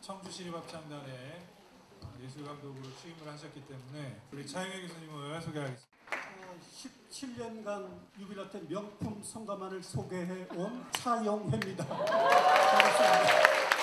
청주시립합창단의 예술감독으로 취임을 하셨기 때문에 우리 차영애 교수님을 소개하겠습니다. 17년간 유빌한테 명품 성가만을 소개해온 차영회입니다. 반갑습니다.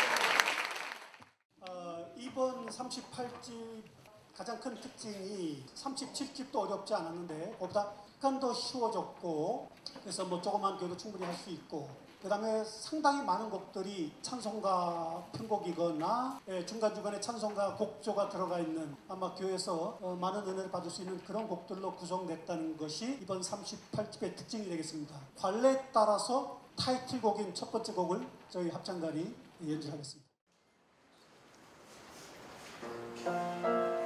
이번 38집 가장 큰 특징이 37집도 어렵지 않았는데 그보다 약간 더 쉬워졌고, 그래서 뭐 조그만 교도 충분히 할 수 있고, 그 다음에 상당히 많은 곡들이 찬송가 편곡이거나 중간중간에 찬송가 곡조가 들어가 있는, 아마 교회에서 많은 은혜를 받을 수 있는 그런 곡들로 구성됐다는 것이 이번 38집의 특징이 되겠습니다. 관례에 따라서 타이틀곡인 첫 번째 곡을 저희 합창단이 연주하겠습니다.